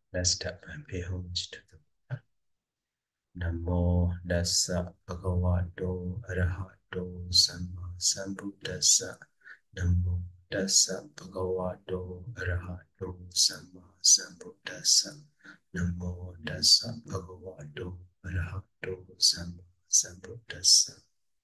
Let's start and pay homage to the Buddha. Namo Dassa Bhagavato Arahato Sama Sambuddhassa. Namo Dassa Bhagavato Arahato Sama Sambuddhassa. Namo Dassa Bhagavato Arahato Sama Sambuddhassa.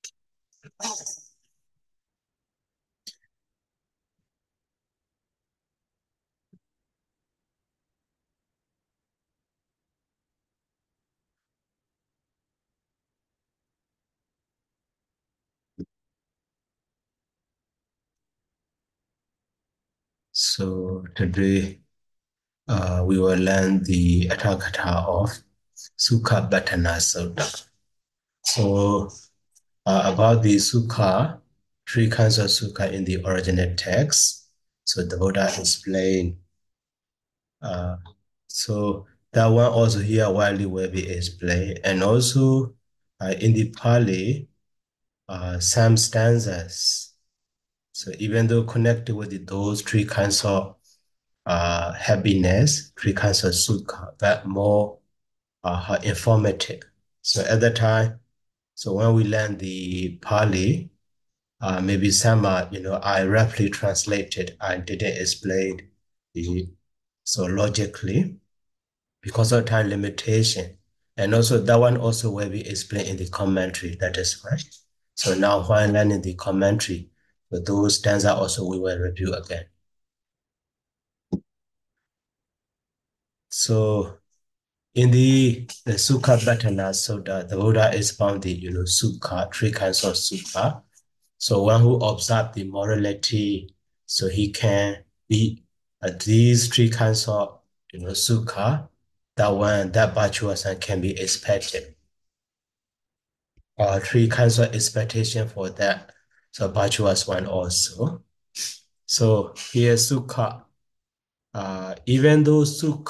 So today we will learn the Atthakatha of Sukha Bhattana Sutta. So about the Sukha, three kinds of Sukha in the original text. So the Buddha explained. So that one also here widely will be explained. And also in the Pali, some stanzas. So even though connected with those three kinds of happiness, three kinds of Sukha, but more informative. So at the time, so when we learn the Pali, maybe some are, I roughly translated. I didn't explain the so logically because of time limitation. And also that one also will be explained in the commentary. That is right. So now while learning the commentary, for those stanza also we will review again. So in the Sukha Bhattana Sutta, the Buddha expounded, Sukha, three kinds of Sukha. So one who observes the morality, so he can be these three kinds of, Sukha, that virtuous and can be expected. Three kinds of expectation for that. So virtuous one also. So here Sukha, even though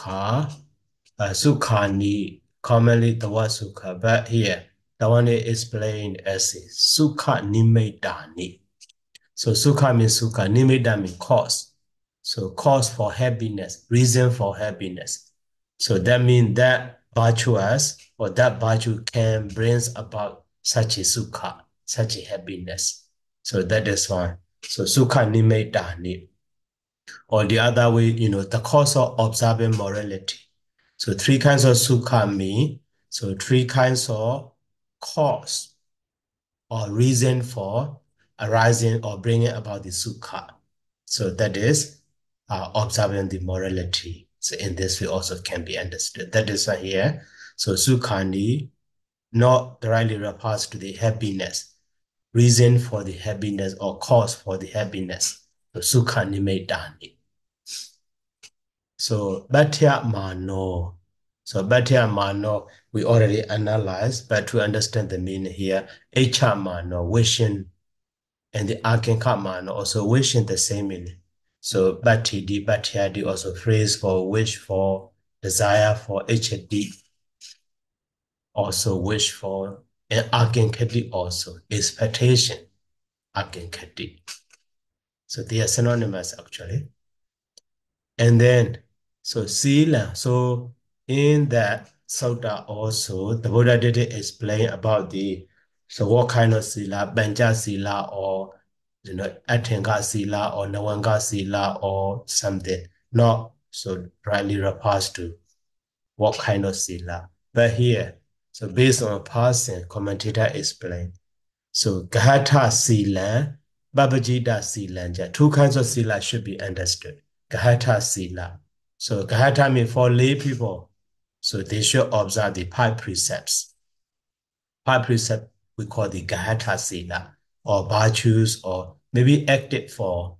Sukhani, commonly the word Sukha, but here the one is explained as Sukha Nimittani. So Sukha means Sukha, Nimitta means cause. So cause for happiness, reason for happiness. So that means that virtuous or that virtue can brings about such a Sukha, such a happiness. So that is one. So Sukha Nimittani. Or the other way, the cause of observing morality. So three kinds of Sukha mean, so three kinds of cause or reason for arising or bringing about the Sukha. So that is observing the morality. So in this way also can be understood. That is why here. So Sukhani not directly refers to the happiness, reason for the happiness or cause for the happiness. So Sukhani Medani. So Bhatya Mano. So Bhatya Mano, we already analyzed, but to understand the meaning here, Echa Mano, wishing, and the Akinka Mano also wishing the same meaning. So Bhattidi, Bhattyadi also phrase for wish for, desire for, HD also wish for, and Aginkadi also, expectation, Aginkadi. So they are synonymous actually. And then, so Sila, so in that Sutta also, the Buddha did explain about so what kind of Sila, Banja Sila or, Atenga Sila or Nawanga Sila or something. Not so rightly refers to what kind of Sila. But here, so based on a person, commentator explained. So Gahata Sila, Babajita Sila, two kinds of Sila should be understood. Gahata Sila. So Gahata means for lay people. So they should observe the five precepts. Five precepts we call the Gahata Sila or virtues or maybe acted for,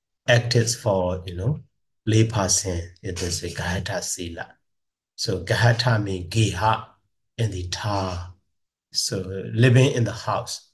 lay person. It is a Gahata Sila. So Gahata means Geha in the town. So living in the house,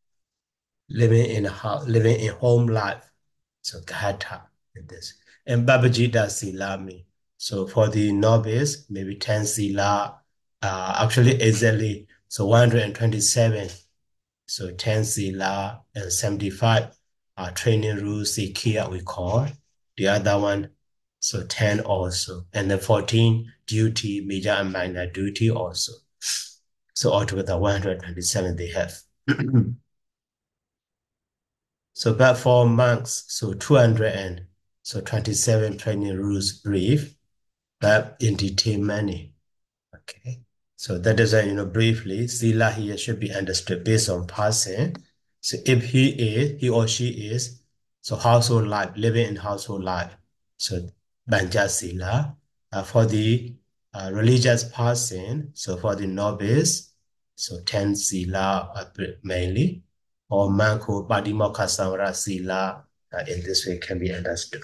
living in home life. So Gahata in this. And Babajita Sila means. So for the novice, maybe 10 Sila, actually exactly, so 127. So 10 Sila and 75 training rules, Sikia we call. The other one, So 10 also. And then 14, duty, major and minor duty also. So altogether 127 they have. So but for monks, so 200 and so 27 training rules brief, but in detail many. Okay. So that is briefly, Sila here should be understood based on person. So if he or she is, so household life, living in household life. So Banja Sila. For the religious person, so for the novice, so 10 Sila mainly, or Manko Padimoka Samara Sila, in this way can be understood.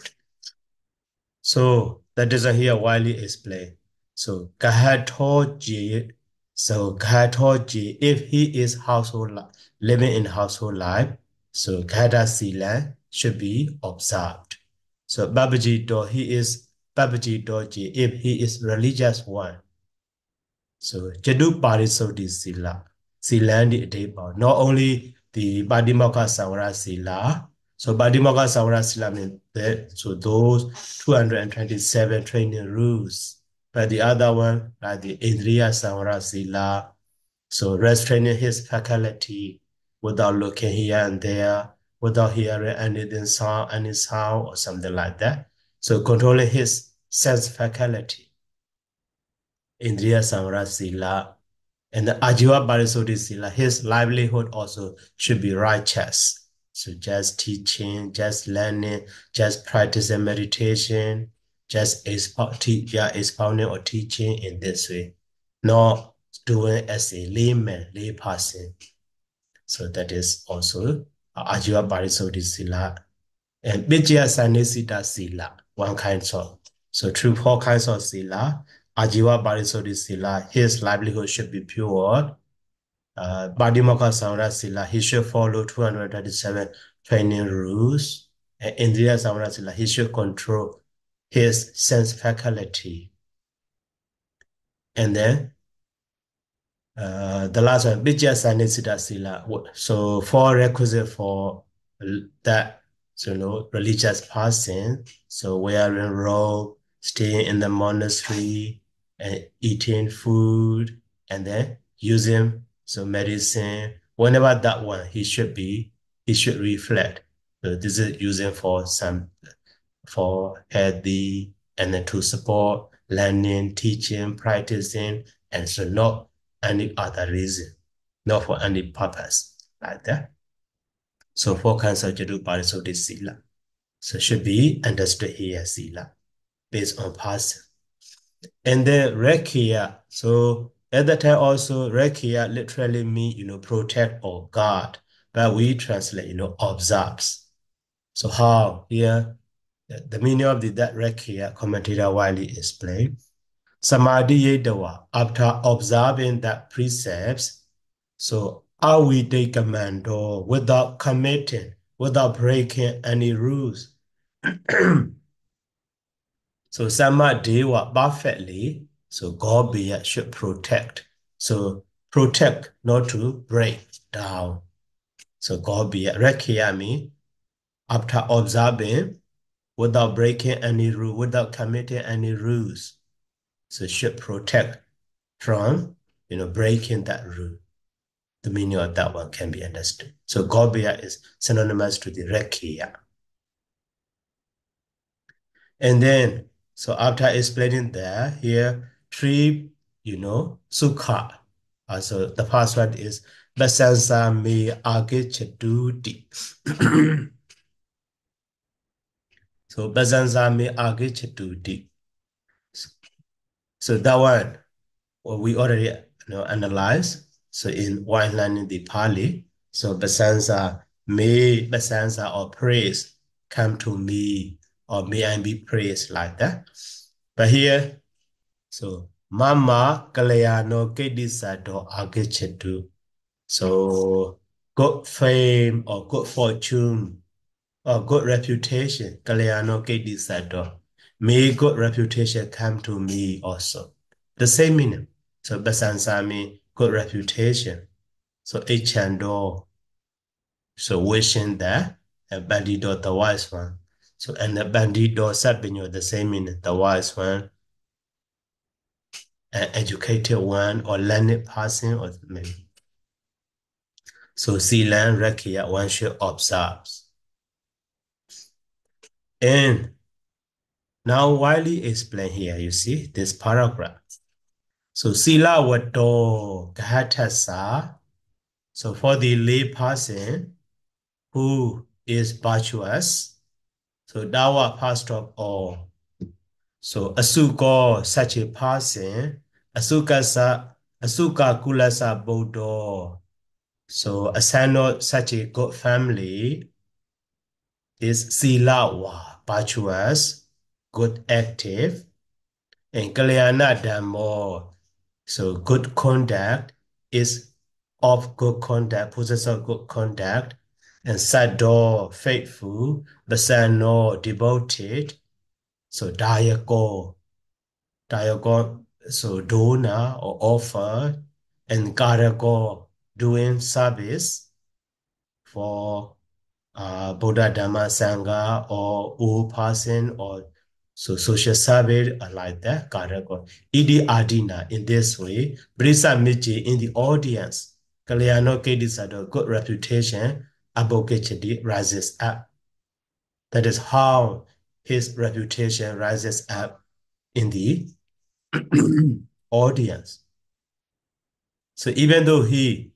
So that is here widely explained. So Gahatoji, so Gahatoji, if he is living in household life, so Gahata Sila should be observed. So Babaji Do, he is Babaji Doji, if he is religious one. So Jadu Parisodi Sila, Silandi Deba, not only the Badimoka Sawara Sila, so Badimoka Sawara Sila means that, so those 227 training rules. But the other one, like the Indriya Sawara Sila, so restraining his faculty without looking here and there, without hearing any sound or something like that. So controlling his sense faculty. Indriya Samara Sila, and the Ajiva Parisodhi Sila, his livelihood also should be righteous. So just teaching, just learning, just practicing meditation, just expounding or teaching in this way, not doing as a layman, lay person. So that is also Ajiva Parisodhi Sila. And Vijaya Sanisita Sila, one kind of. So through 4 kinds of Sila, Ajiva Parisodhi Sila, his livelihood should be pure. Badimokkha Samvara Sila, he should follow 237 training rules. And Indriya Samvara Sila, he should control his sense faculty. And then the last one, Vijaya Sanisita Sila. So 4 requisite for that, so religious person. So wearing robe, staying in the monastery, and eating food, and then using medicine. Whenever that one, he should reflect. So this is using for healthy, and then to support learning, teaching, practicing, and so not any other reason, not for any purpose like that. So 4 kinds of Jadu Parisodhi Sila. So should be understood here Sila based on person. And then Rekia. So at that time also Rekia literally mean protect or guard, but we translate observes. So how here the meaning of that Rekia commentator widely explained. Samadhi Yedawa, after observing that precepts, so are we take commando without committing, without breaking any rules? So Samadhiwa perfectly, so God should protect. So protect, not to break down. So God Rekia means after observing, without breaking any rule, without committing any rules. So should protect from, breaking that rule. The meaning of that one can be understood. So Gobya is synonymous to the Rekia. And then, so after explaining that, here, 3, Sukha. So the first one is Basansa me Agechadudi. So Basansa me Agechadudi. So that one, we already analyzed. So in while learning the Pali, so Basansa, may Basansa or praise come to me, or may I be praised like that. But here, so Mama Kalayano Kedisado Agechetu. So good fame or good fortune or good reputation, Kalayano Kedisado. May good reputation come to me also. The same meaning. So Basansami, good reputation. So Echando, so wishing that, and Bandido, the wise one. So, and the bandido sabino, the same meaning, the wise one, an educated one, or learned person, or maybe. So, silan rakia, one should observe. And now Wiley explain here, you see, this paragraph. So, sila wato kahatasa. So, for the lay person who is virtuous, so dawa past of all. So asuko, such a person, asuka kulasa bodo. So asano, such a good family, is silawa, virtuous, good active, and kalyana damo. So good conduct is of good conduct, possessor of good conduct, and sado, faithful, basano, devoted. So diago, so donor or offer, and karago, doing service for Buddha Dhamma Sangha or old person or so social service like that. Karago. Idi Adina in this way, Brisa Michi in the audience, Kalyano Kedisado, good reputation, Abokechedi rises up. That is how his reputation rises up in the audience. So even though he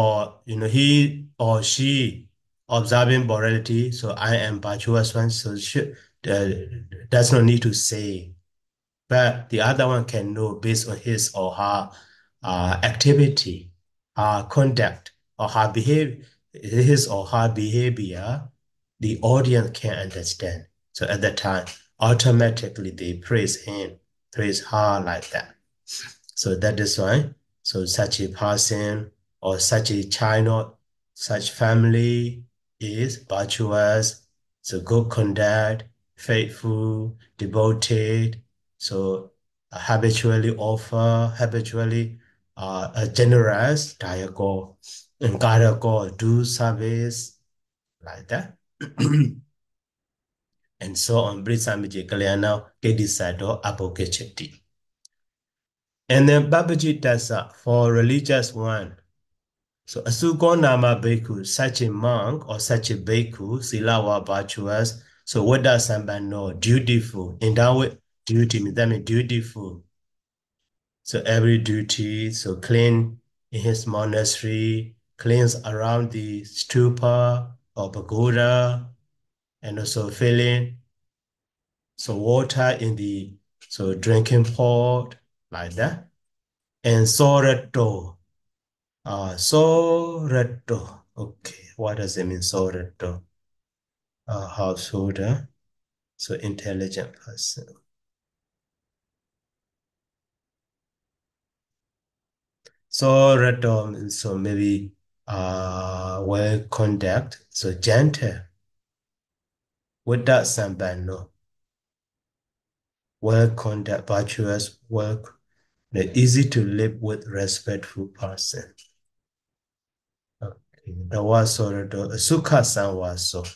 or she observing morality, so I am virtuous one, so does not need to say, but the other one can know based on his or her activity, conduct, or her behavior, his or her behavior, the audience can understand. So at that time, automatically they praise him, praise her like that. So that is why. So such a person or such a child, such family is virtuous, so good conduct, faithful, devoted, so habitually offer, habitually generous, diago, and go do service like that. And so on. Brisamiji Kalyana, Kedisado, Apokecheti. And then Babaji Tassa for religious one. So Asuko Nama Bhikkhu, such a monk or such a bhikkhu, Silawa virtuous. So what does somebody know? Dutiful. In that way, duty, that means dutiful. So every duty, so clean in his monastery, cleans around the stupa or pagoda, and also filling. So water in the drinking pot, like that. And soreto. Soreto. Okay, what does it mean, soreto? Householder. So intelligent person. Soreto, so maybe well conduct. So gentle. What does somebody know? Well conduct, virtuous, easy to live with, respectful person. Okay, that was soreto. Sukha-san was so.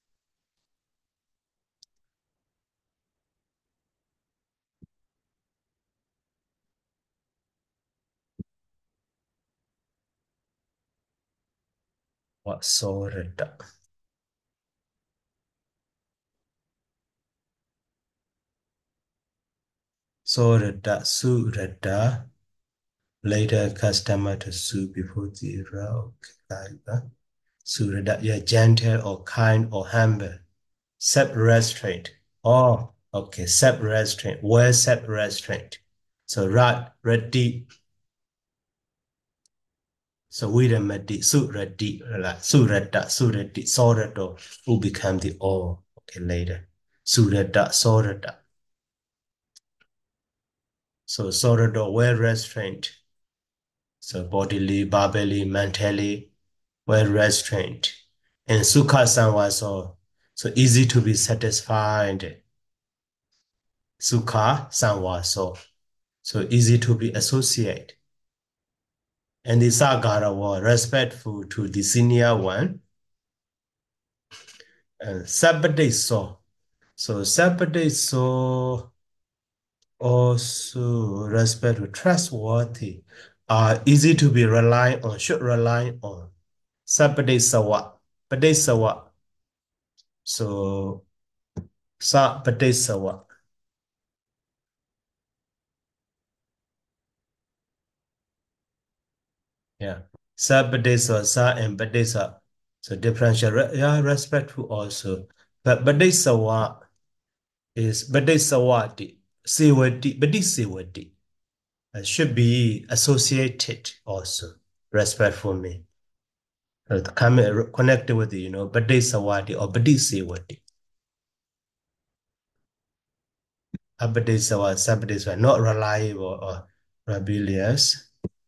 What soreto? Soreto, sureta. Later customer to sue before the rock. So that you're gentle or kind or humble. Self-restraint. Oh, okay, self-restraint. Well self-restraint. So ready. So we madi suradi surati sorato who become the all. Okay, later. Surata sorata. So sorato well restrained. So bodily, verbally, mentally, well restrained. And Sukha-san was so easy to be satisfied. Sukha-san was so easy to be associated. And the Sagara was respectful to the senior one. And Sabbaday so So separate so also respect to trustworthy, easy to be relied on, should rely on. Separate sawa, pade sawa. So sa pade sawa. Yeah. Sa pade sawa, sa and pade sa. So differential, yeah, respectful also. But pade sawa is pade sawati, sewati, pade sewati. Should be associated also. Respectful me. Connected with Bade Sawadi or Badi Sewadi. Abade Sawadi, Sabade Sawadi, not reliable or rebellious.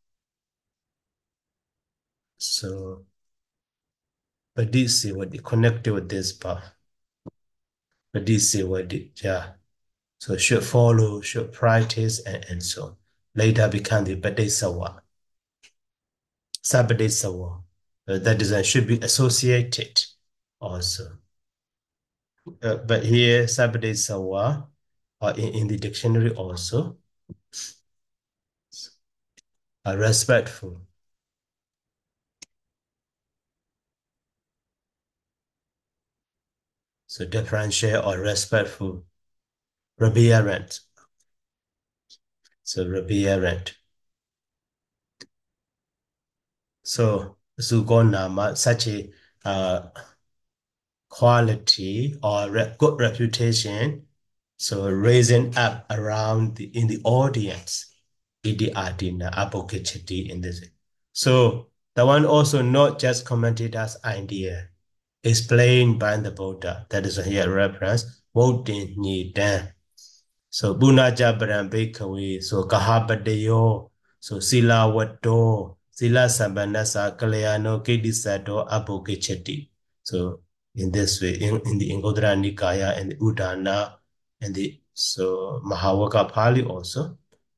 So Badi Sewadi, connected with this part. Badi Sewadi, yeah. So should follow, should practice, and so on. Later become the Bade Sawa. Sabade Sawa. That design should be associated also. But here, Sabade Sawa, in the dictionary also, respectful. So differentiate or respectful. Reverent. So reverent. So Zugonama, such a quality or good reputation. So raising up around in the audience. Idi adina abokechiti in this. So the one also not just commented as idea, explained by the Buddha. That is here reference. Bodhin ni dan. So Bunaja Bhikkhave, so Kahapadeyo, so Sila Wato, Sila Sambanasa Kalayano Kedisato Abokechati. So in this way, in the Ingodra Nikaya and the Udana and the Mahawaka Pali also.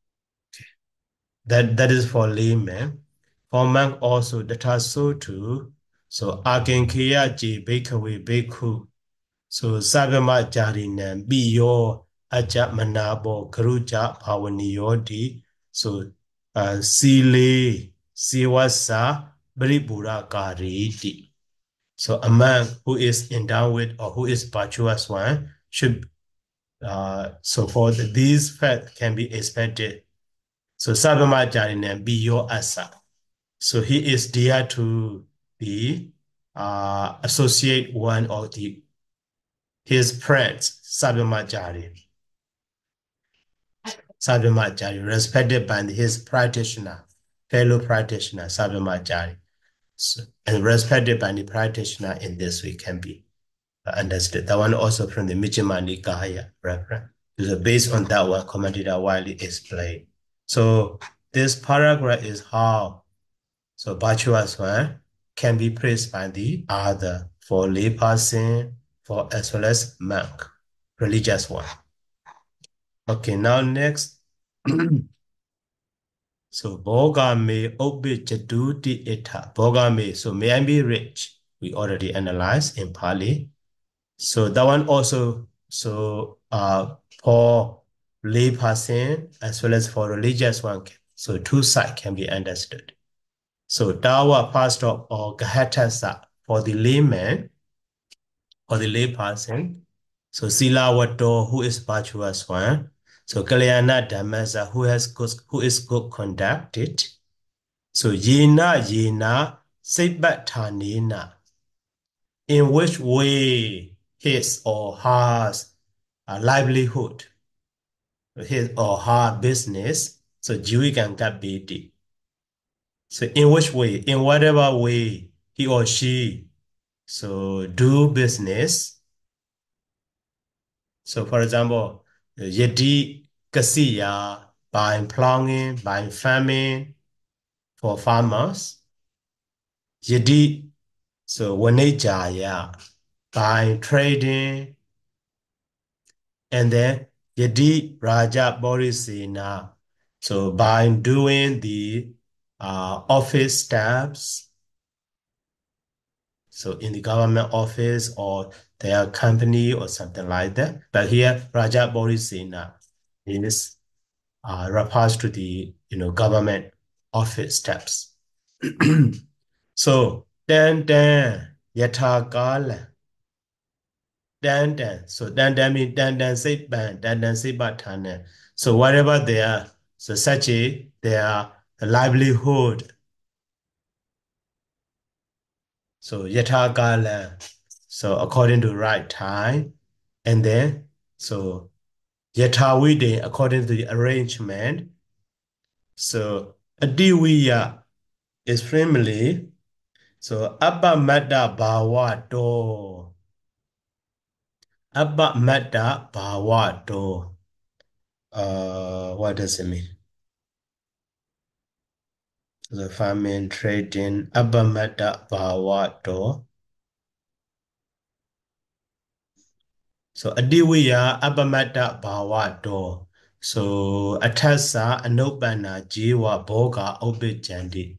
That is for layman. For monk also that are so too. So Agenkiya Ji Bhikkhave Bhikkhu. So Sagama Jarinan Biyo Aja Manabo Karuja Pawaniyodi. So Sile Siwasa Bribura Kariti. So a man who is endowed with or who is virtuous one should so for these facts can be expected. So Sagama Jarinan Biyo Asa. So he is there to be associate one of his friends, Sabyamadjari, respected by his practitioner, fellow practitioner, Sabyamadjari, and respected by the practitioner in this way can be understood. That one also from the Mijjhima Nikaya reference. So based on that one, commented are widely explained. So this paragraph is how virtuous one can be praised by the other for layperson, for as well as monk, religious one. Okay, now next. So Bogame Obi Jaduti Eta. Bogame, so may I be rich? We already analyzed in Pali. So that one also, for layperson as well as for religious one, so two sides can be understood. So Dawa pastor or Gahatasa for the layman or the layperson. So Sila Wato, who is virtuous one. So Kalyana Dhamasa, who is good conducted. So Yena Sitbatanina. In which way his or her livelihood, his or her business, so Jiwikan Kabiti. So in which way, in whatever way he or she so do business. So for example, Yedi Kasiya by plowing, by farming for farmers. Yedi so Wanejaya by trading, and then Yedi Raja Borisena. So by doing the office steps. So in the government office or their company or something like that. But here, Raja Bodhisena is refers to the government office steps. So dan yathakala dan. So dan means dan say ban dan say batane. So whatever they are, so such a their livelihood. So yathakala. So according to right time, and then so yathavide according to the arrangement. So adiwiya is family. So Abba Madda Bawa Do. Abba Madda Bawa Do. What does it mean? The farming, trading, Abba Madda Bawa Do. So Adiwiya Abba Madda Bawa Do. So Atasa Anobana Jiwa Boga Obe Jandi.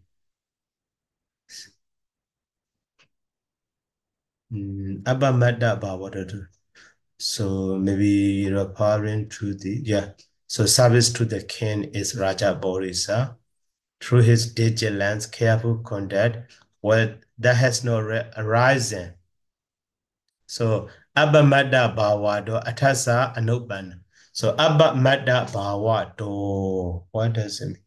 Abba Madda Bawa Do. So maybe referring to So service to the king is Raja Borisa. Through his vigilance, careful conduct, well, that has not arisen. So Abba Madda Bawado Atasa Anuban. So Abba Madda Bawado. What does it mean?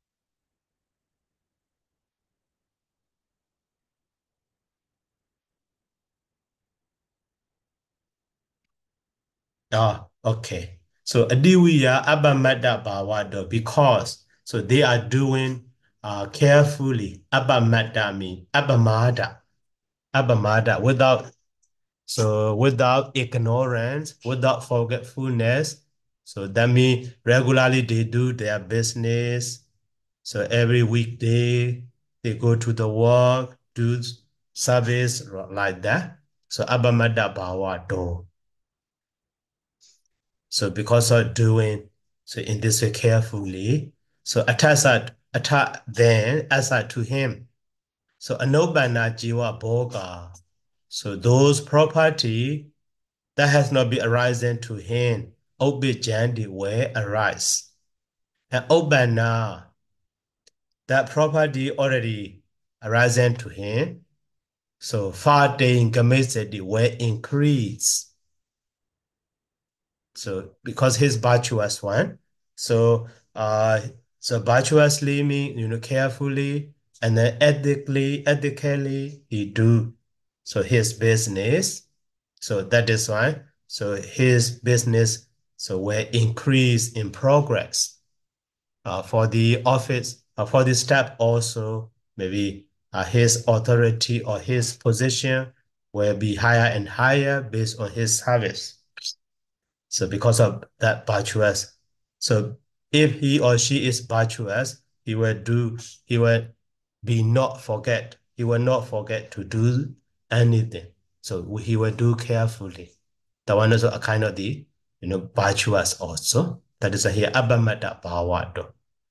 Okay. So Adiwiya Abba Madda Bawado because so they are doing carefully. Abba Madda mean Abba Mada without ignorance, without forgetfulness. So that means regularly they do their business. So every weekday they go to the work, do service like that. So Abamada Bawa do. So because of doing so in this way carefully, so attack then aside to him. So Anobana Jiwa Boga. So those property that has not been arisen to him, Obijandi will arise. And Obana, that property already arisen to him. So far day in Gamesedi will increase. So because he's virtuous one, so virtuously mean carefully and then ethically he do so his business. So that is why so his business so will increase in progress. For the office for the step also maybe his authority or his position will be higher and higher based on his service. So because of that virtuous, so if he or she is virtuous, he will be not forget. He will not forget to do anything. So he will do carefully. That one is a kind of the virtuous also. That is a here abamata bawado.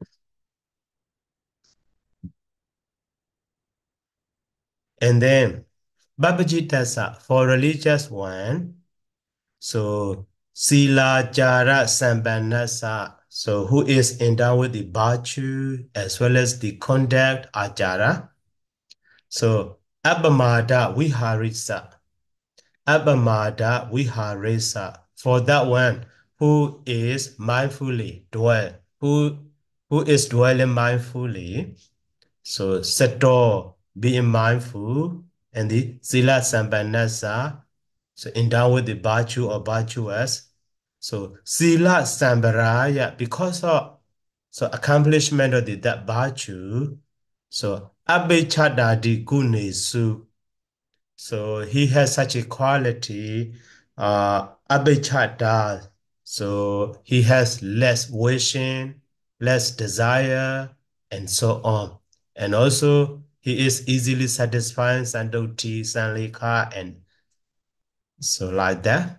And then Babaji Tassa for religious one. So Sila Jara Sambanasa, so who is endowed with the virtue as well as the conduct Ajara. So Abamada Viharisa, Abamada Viharisa, for that one who is mindfully who is dwelling mindfully. So Sato being mindful and the Sila Sambanasa. So endowed with the virtue or virtuous. So sila sambaraya, because of so accomplishment of that virtue. So abechadadi gunesu. So he has such a quality. Abechada. So he has less wishing, less desire, and so on. And also he is easily satisfying sandoti, sanlika, and so like that.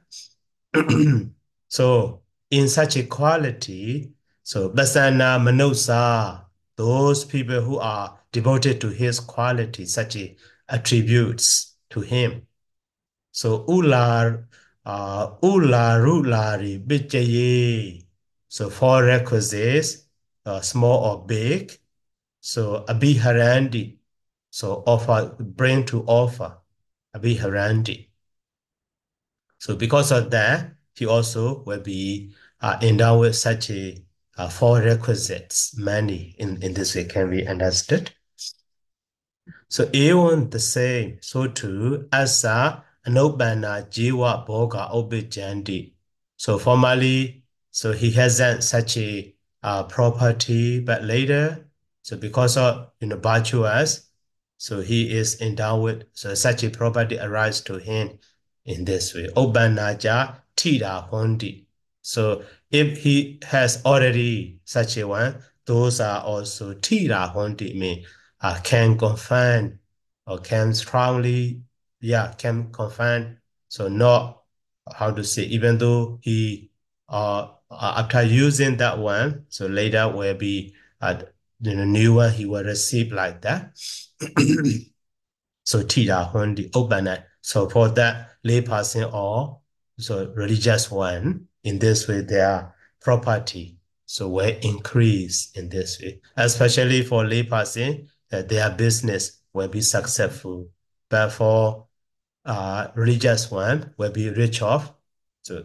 So in such a quality, so Basana Manosa, those people who are devoted to his quality, such attributes. to him. So ular, ularulari bijaye. So four requisites, small or big. So abiharandi. So offer, bring to offer. Abiharandi. So because of that, he also will be endowed with such a four requisites, many in this way can be understood. So even the same, so too, asa anobana jiwa boga obijandi. So formally, so he hasn't such a property, but later, so because of virtuous, so he is endowed with so such a property arises to him in this way. Obanaja tira hondi. So if he has already such a one, those are also tira hondi mean can confine or can strongly, can confine. So not how to say, even though he after using that one, so later will be new one he will receive like that. So tira hundi open. So for that lay person or so religious one, in this way their property so will increase in this way, especially for lay person that their business will be successful. But for religious one will be rich off. So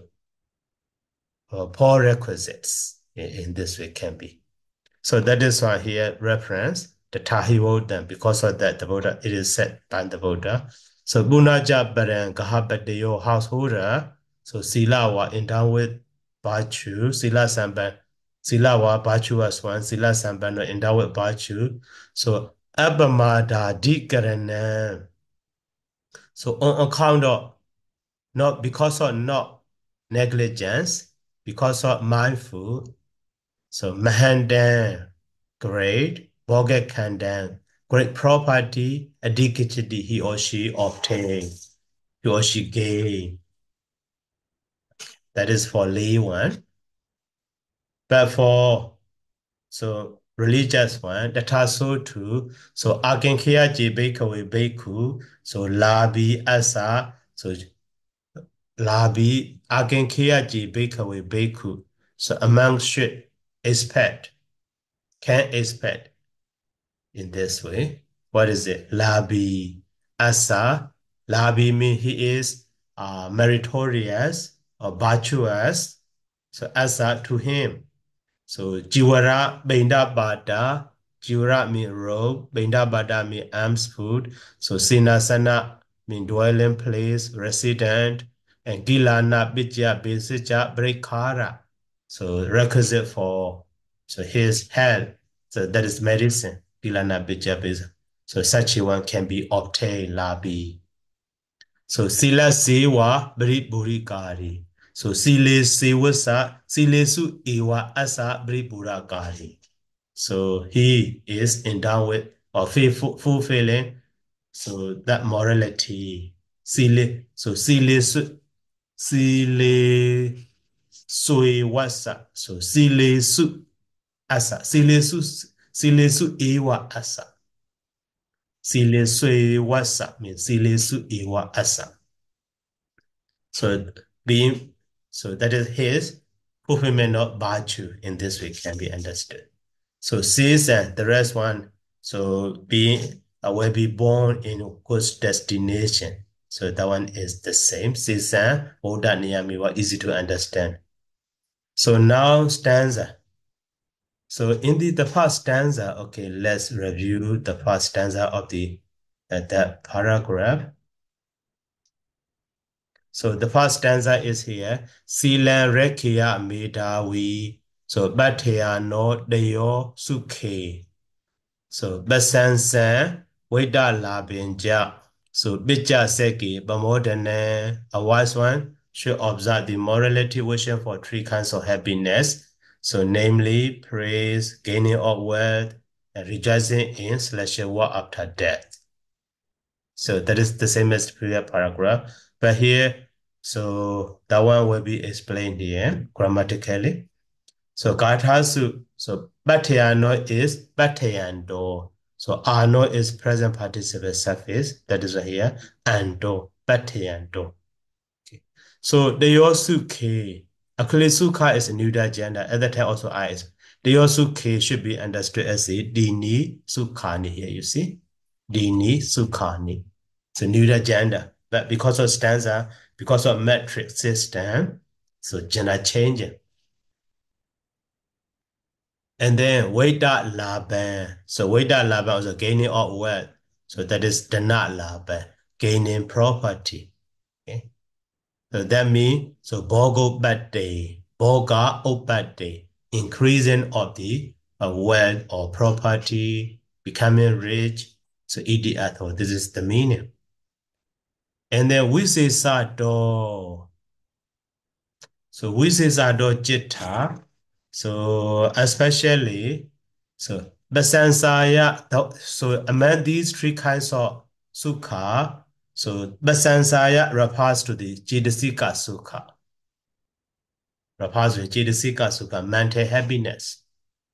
poor requisites in this way can be. So that is why here reference the Tahivodan. Because of that, the Buddha, it is said by the Buddha. So Bunaja Baran Gahabadeyo householder. So Sila wa endowed with virtue, Sila Samban, Sila wa virtue as one, Sila Samban endowed with virtue. So Abamada Dikarana. So on account of not because of not negligence, because of mindful. So Mahandan, great, Boga Kandan, great property, adikachiti he or she obtain, he or she gain. That is for lay one. But for so religious one, that are so too. So Agenkia Jebekawe Beku, so Labi Asa, so Labi Agenkia Jebekawe Beku. So among should expect, can expect. In this way. What is it? Labi Asa. Labi means he is meritorious or virtuous. So Asa to him. So Jiwara Benda Bada. Jiwara means robe. Benda Bada means arms food. So Sinasana means dwelling place, resident. And Gilana Bijya Besija Brekara. So requisite for so his health. So that is medicine. Gilana Bijya Besija. So such a one can be obtained, labi. So sila sewa bri burikari. So sile sewasa sile su ewa asa bri burakari. So he is endowed with or fulfilling so that morality. Sile so sile sui wasa. So sile su asa sile su ewa asa. Sile sui wasa means sile su ewa asa. So being so that is his fulfillment of virtue in this way can be understood. So sis and the rest one, so being will be born in good destination. So that one is the same. Sis and Oda Niyamiwa, easy to understand. So now stanza. So in the first stanza, okay, let's review the first stanza of that paragraph. So the first stanza is here. Sila rekia medawi. So batea no deyo sukhe. So basansan weda labinja. So bicha seki bamodane. A wise one should observe the morality wishing for three kinds of happiness. So namely praise, gaining of wealth, and rejoicing in / war after death. So that is the same as the previous paragraph. But here, so that one will be explained here grammatically. So Gathasu, so Batayano is Batayando. So ano is present participle suffix. That is right here. Ando. Patayando. Okay. So the yosuke. Actually, sukha is a neuter gender. At that time also I is. The yosuke should be understood as a dini sukhani here. You see, dini sukhani. It's a neuter gender, but because of stanza, because of metric system, so gender changing. And then Veda Laban. So Veda Laban is a gaining of wealth. So that is Dana Laban, gaining property. Okay. So that means so Bogo Bate, Boga Obate, increasing of the wealth or property, becoming rich. So Idi this is the meaning. And then we say Sado. So we say Sado Jita. So especially, so Basansaya, so among these three kinds of sukha, so Basansaya refers to the Jidasika sukha, refers to Jidasika sukha, mental happiness.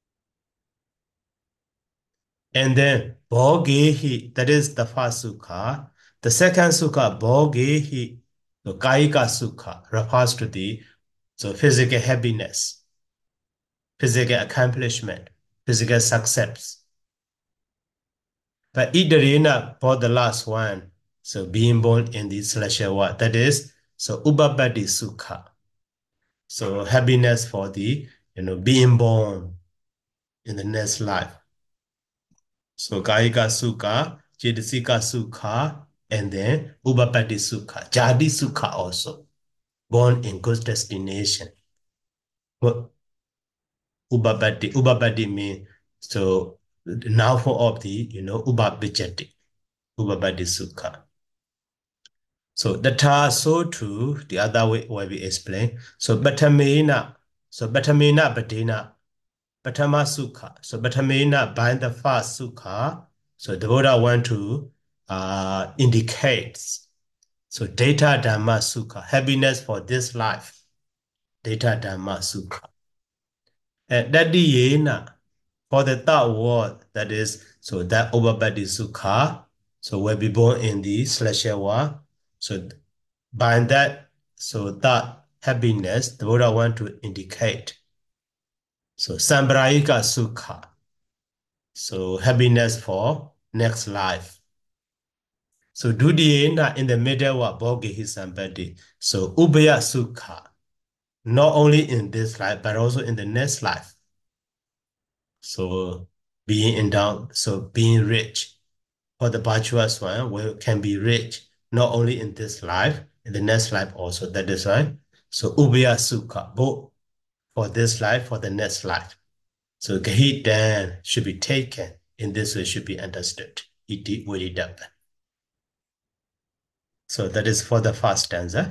And then Bhogehi, that is the first sukha. The second sukha, Bhogehi, so Kaika sukha, refers to the so physical happiness, physical accomplishment, physical success. But Idarina for the last one, so being born in the celestial world, that is, so Ubabadi Sukha. So happiness for the, being born in the next life. So Kaika Sukha, Chedasika Sukha, and then Ubabadi Sukha, Jadi Sukha also, born in good destination. But Ubabadi means, so now for of the, Ubabijati, Ubabadi Sukha. So the ta so too, the other way where we explain. So batamina, badina, batama sukha. So batamina bind the first sukha. So the Buddha want to indicates. So data dhamma sukha, happiness for this life. Data dhamma sukha. And that the yena for the third word, that is, so that overbody sukha. So will be born in the celestial world. So by that, so that happiness, the Buddha want to indicate. So Sambrayika Sukha. So happiness for next life. So Dudiyena in the middle of Bogihi Sambati. So Ubaya Sukha. Not only in this life, but also in the next life. So being endowed, so being rich. For the virtuous one, we can be rich, not only in this life, in the next life also. That is why. So Ubaya Sukha, both for this life, for the next life. So Gahitan should be taken in this way, should be understood. Iti Uridab. So that is for the first stanza.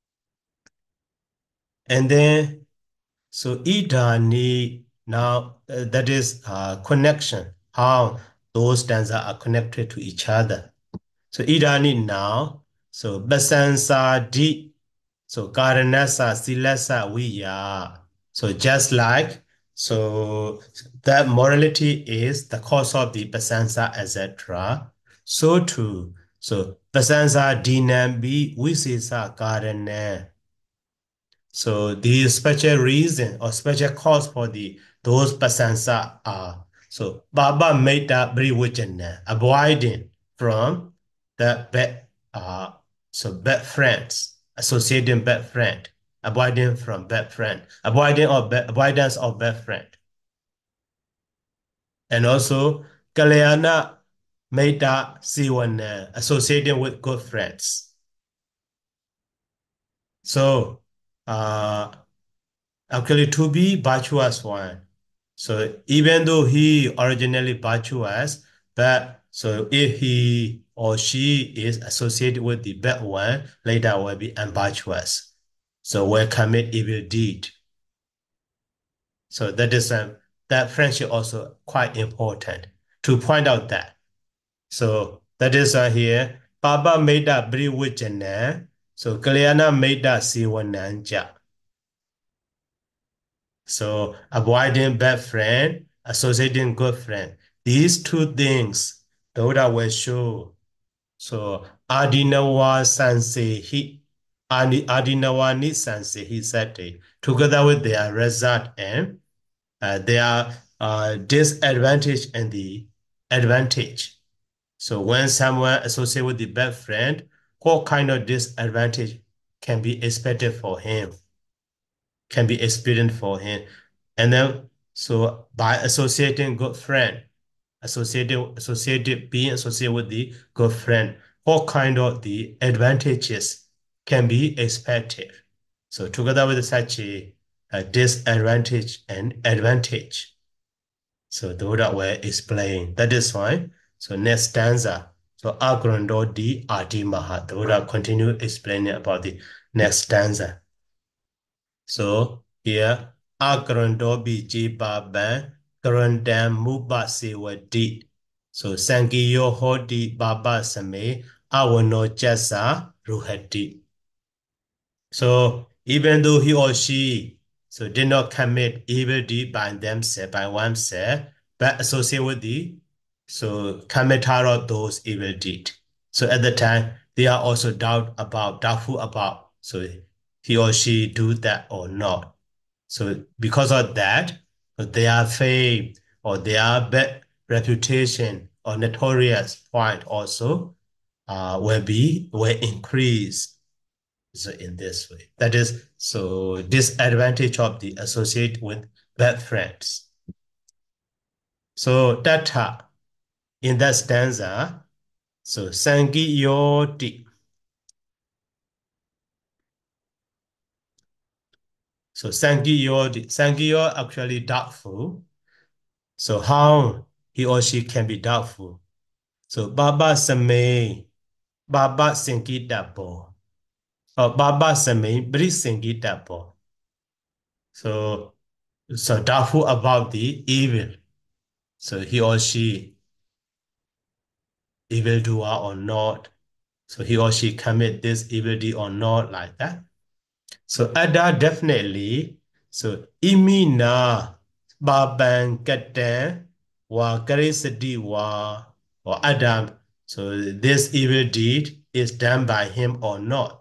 And then, so Idani, now that is connection, how those stanzas are connected to each other. So Idani now, so Basansa Di, so Karanasa Silasa Viya. So just like, so that morality is the cause of the Basansa, etc. So too, so Basansa Dinambi Visisa Karana. So the special reason or special cause for the those Basansa are, so Baba made that Briwujana, avoiding from the bad so bad friends, associating bad friend, avoiding from bad friend, avoidance of bad friend. And also Kalyana made that Siwana, associating with good friends. So actually to be virtuous one. So even though he originally virtuous, but so if he or she is associated with the bad one, later will be unvirtuous. So will commit evil deed. So that is that friendship also quite important to point out that. So that is here. Baba made that briwujana. So Kalyana made that siwananja. So avoiding bad friend, associating good friend. These two things Doda will show. So Adinawa Sanse he Adinawa ni Sanse he said together with their result and their disadvantage and the advantage. So when someone associated with the bad friend, what kind of disadvantage can be expected for him, can be experienced for him. And then, so by associating good friend, being associated with the good friend, what kind of the advantages can be expected. So together with such a disadvantage and advantage. So those that were explained. That is why. So next stanza. So Agrando di Adi Maha. Those that continue explaining about the next stanza. So here, Agrando biji baban Grandam muba sewadi. So Sangiyo hodi baba same awano jasa ruhati. So even though he or she did not commit evil deed by themselves, by oneself, but associate with committer of those evil deed. So at the time, they are also doubtful about, so he or she do that or not. So because of that, their fame or their bad reputation or notorious point also will increase. So in this way, that is so disadvantage of the associate with bad friends. So that in that stanza, so sangi yoti. So sangi yoti, actually doubtful. So how he or she can be doubtful? So baba same, baba sengi dapo, or baba same bri sengi dapo. So doubtful about the evil. So he or she evildoer or not. So he or she commit this evil deed or not, like that. So Ada definitely. So imina baban katan wa karisadi wa or Adam. So this evil deed is done by him or not,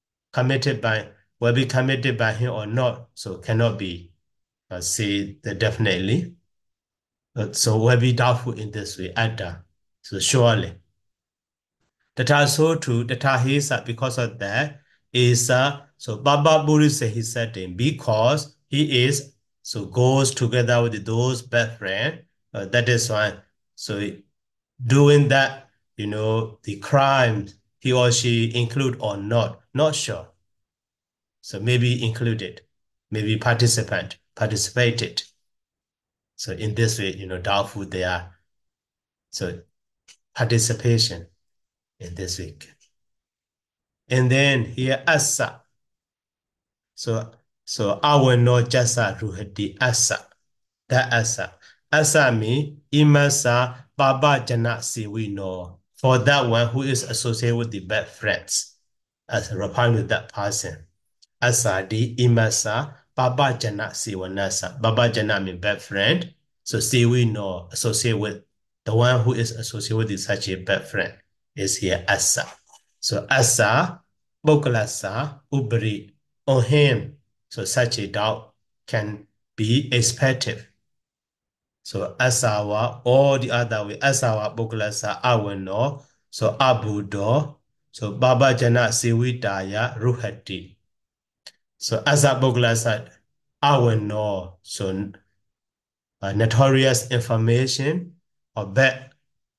will be committed by him or not. So cannot be say that definitely. So will be doubtful in this way. Ada. So surely. That are so true, that are his because of that is so Baba Buri said he said him because he is so goes together with those best friend. That is why. So doing that, the crime he or she include or not sure. So maybe included, maybe participated. So in this way, doubtful they are. So participation in this week. And then here asa. So I will not jasa ruhati asa. That asa. Asa mean imasa baba jana siwi no. For that one who is associated with the bad friends. As replying with that person. Asa di imasa baba jana siwanasa. Baba jana mean bad friend. So siwi no associate with the one who is associated with such a bad friend is here asa. So asa, bokalasa, ubri, on him. So such a doubt can be expected. So asawa, all the other way, asawa, bokalasa, awano, so abudo, so baba jana siwitaya ruhati. So asa bokalasa, awano, so notorious information or bad.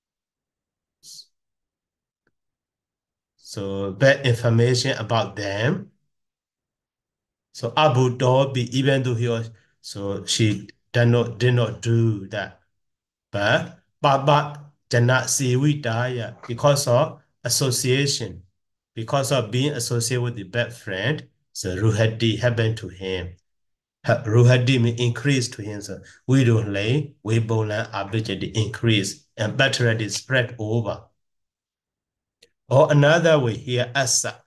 So bad information about them. So Abu Dhabi, even though she did not do that. But Baba Jannat Siwitaya, because of association, because of being associated with the bad friend, so Ruhadi happened to him. Ruhadi mean increase to him. So we don't lay, we bolan abijadi increase, and better is spread over. Or another way here, Asa.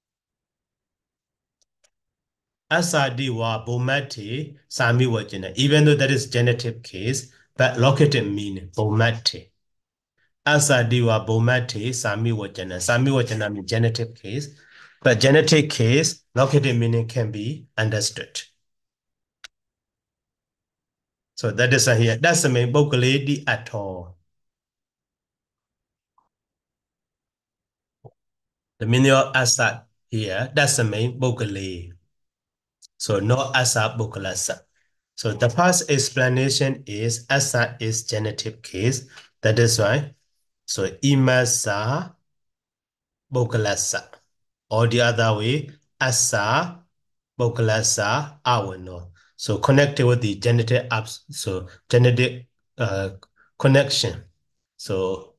Asadiwa bomati sami wajina. Even though that is genitive case, but locative mean bomati. Asa diwa bomate sami wajana. Sami wajana means genitive case. But genitive case, locative meaning can be understood. So that is here. That's the main vocally at all. The meaning of asa here, that's the main vocally. So no asa bokulasa. So the first explanation is asa is genitive case. That is why. So imasa bokulasa. Or the other way, asa bokulasa awano. So connected with the genitive apps. So genitive connection. So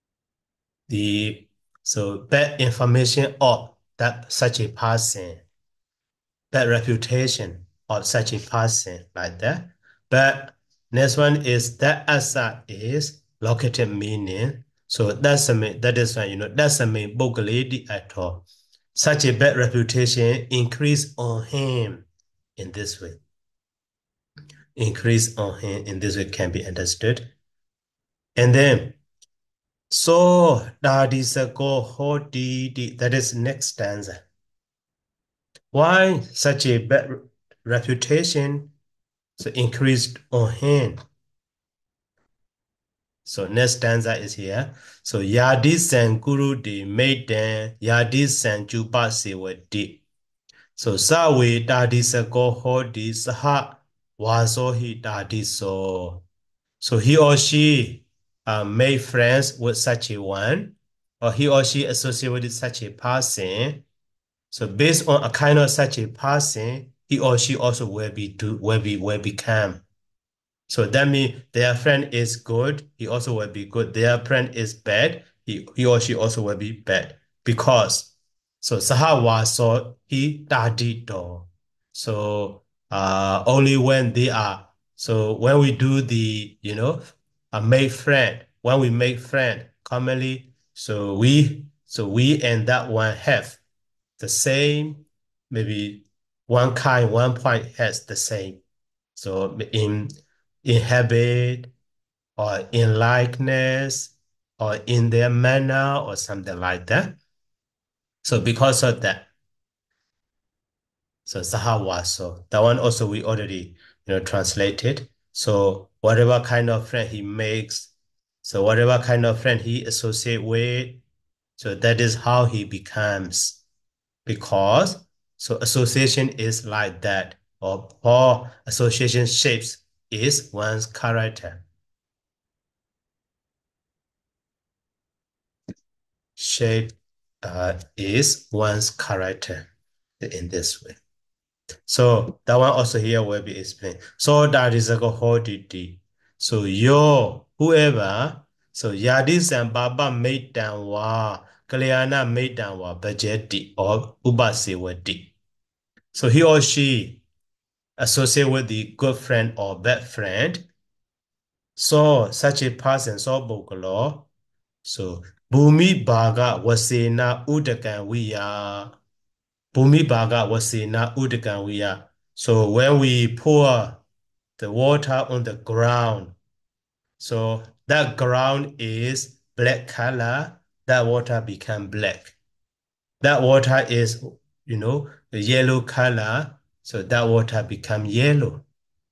bad information of that such a person, bad reputation of such a person like that. But next one is that asa is locative meaning. So that is why that's the main lady at all. Such a bad reputation increase on him in this way. Increase on him in this way can be understood. And then so that is a go hodi, that is next stanza. Why such a bad reputation so increased on him? So next stanza is here. So Yadi san guru de maiden Yadi san juba sewadi. So sawe dadi sako hodi saha wasohi dadi so. So he or she made friends with such a one, or he or she associated with such a person. So based on a kind of such a person, he or she also will become. So that means their friend is good, he also will be good. Their friend is bad, he or she also will be bad. Because so Sahawa so he dadi do. So only when they are so when we do the a make friend, when we make friend commonly, so we and that one have the same, maybe one point has the same. So in habit or in likeness or in their manner or something like that. So because of that, so Sahawa, so that one also we already translated. So whatever kind of friend he makes, so whatever kind of friend he associate with, so that is how he becomes. Because so association is like that, or association shapes is one's character. Shape is one's character in this way. So that one also here will be explained. So that is a hodidi. So whoever, so Yadis and Baba made down wa, Kalyana made down wa, Bajeti or Ubasiwadi. So he or she associate with the good friend or bad friend. So such a person, so Bokolo. So Bhumi Bhaga Wasena Udakan Viya. Bhumi Bhaga Wasena Udakan Viya. So when we pour the water on the ground, so that ground is black color, that water become black. That water is, the yellow color, so that water become yellow.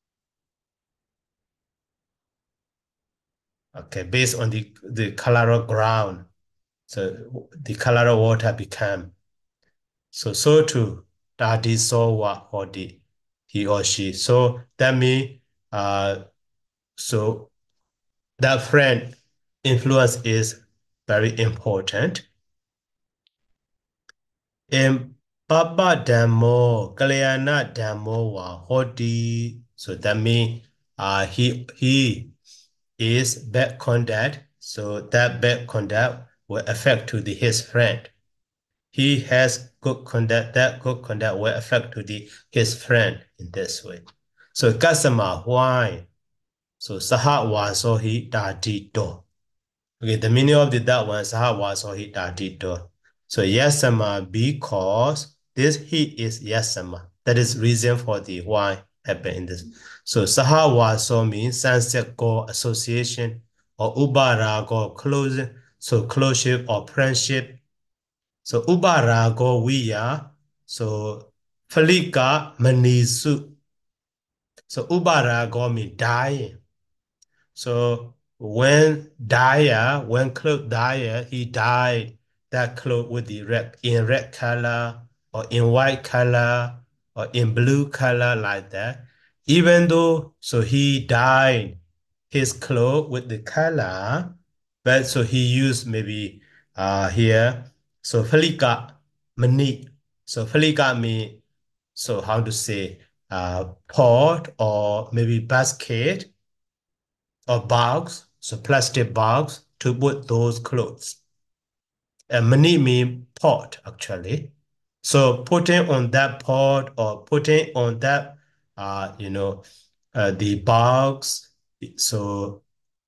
Okay, based on the color of ground. So the color of water become. So too, that is so what or the he or she. So that means so that friend influence is very important. In Baba Damo, Kalyana Damo wa Hodi. So that means he is bad conduct. So that bad conduct will affect to his friend. He has good conduct, that good conduct will affect to his friend in this way. So Kasama, why? So Saha wasohi dadito. Okay, the meaning of that one, Saha wasohi dadito. So Yasama, because this he is Yasama. That is reason for the why happen in this. So Saha waso means sunset go association or ubarago, close, so closeship or friendship. So ubarago wiya, so falika manisu. So ubarago means dying. So when Claude died, he died that cloth with the red color or in white color or in blue color like that. Even though so he dyed his clothes with the color, but so he used maybe here. So Felika mani. So Felika mean so how to say pot or maybe basket or bags, so plastic bags to put those clothes. And mani mean pot actually. So putting on that pot or putting on that, the bags. So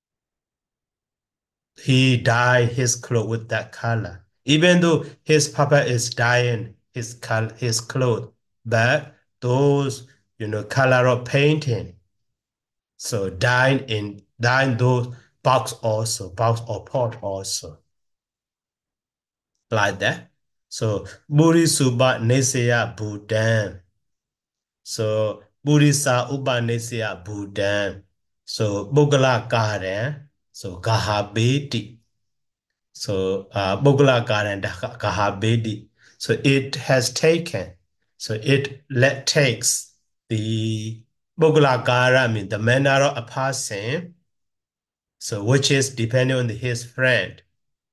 he dyed his clothes with that color. Even though his papa is dyeing his clothes, but those color of painting. So dine those box or pot also, like that. So Buri Suba Neseya Bhutan. So Burisa Uba Neseya Bhutan. So Bogala Garden. So Gahabedi. So Bogala Garden Gahabedi. So it has taken. So takes the Bogala Gara means the manner of a person. So which is depending on his friend.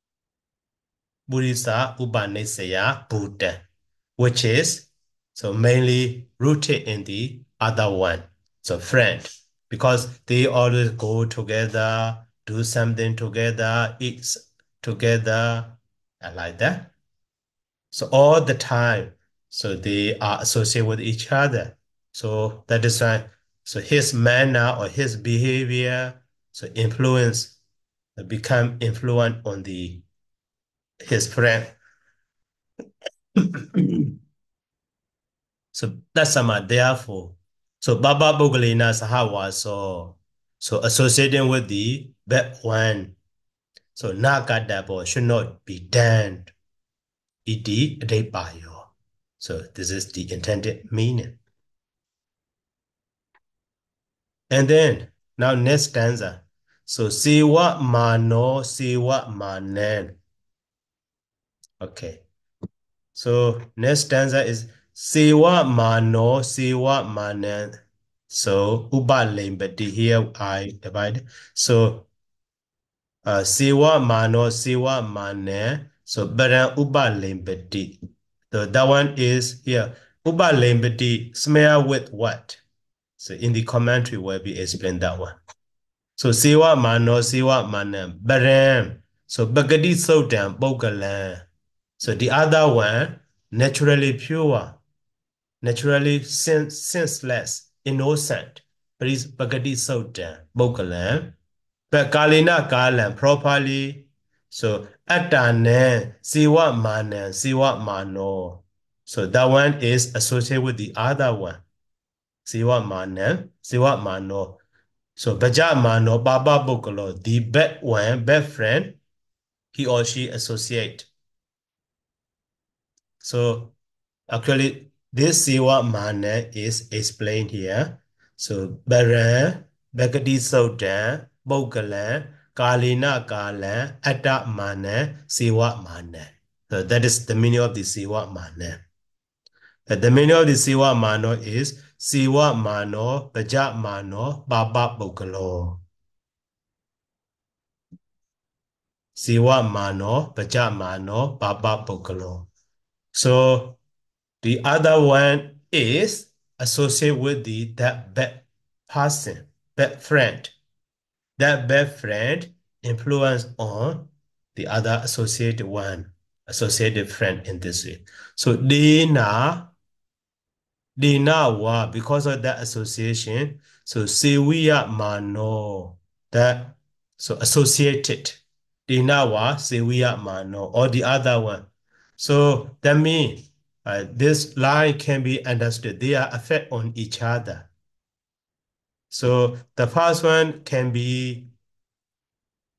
Burisa Ubanesaya Buddha, which is so mainly rooted in the other one. So friend, because they always go together, do something together, eat together, and like that. So all the time, so they are associated with each other. So that is why, so his manner or his behavior, so become influent on his friend. So that's sama therefore. So Baba Bogalina Sahawa so associating with the bad one. So Nagadabo should not be done. Idi Debayo. So this is the intended meaning. And then now next stanza. So Siwa Mano Siwa Manen. Okay. So next stanza is Siwa Mano Siwa Manen. So Uba Limbadi here I divide. So Siwa Mano Siwa Manen. So Baran Uba Limbadi. So that one is here. Uba Limbadi smell with what? So in the commentary will be explained that one. So Siwa Mano Siwa Manen. Baran. So Bagadi Sodan Bogalan. So the other one, naturally pure, naturally senseless, innocent. Please Bagadi Sodan, Bogalan. But Kalina Kalan properly. So Atanen, Siwa Manan, Siwa Mano. So that one is associated with the other one. Siwa Manan, Siwa Mano. So Baja Mano, Baba Bogolo, the bad one, bad friend, he or she associate. So actually, this Siwa Mana is explained here. So Baran, Bagadi Sodan, Bogalan, Kalina Kalan, Atta Mana, Siwa Mana. So that is the meaning of the Siwa Mana. The meaning of the Siwa Mano is Siwa Mano, Baja Mano, Baba Bogalo. Siwa Mano, Baja Mano, Baba Bogalo. So the other one is associated with that bad person, bad friend. That bad friend influence on the other associated friend in this way. So Dina wa because of that association. So Sewiya Mano that so associated. Dina wa Sewiya Mano or the other one. So that means this line can be understood. They are affect on each other. So the first one can be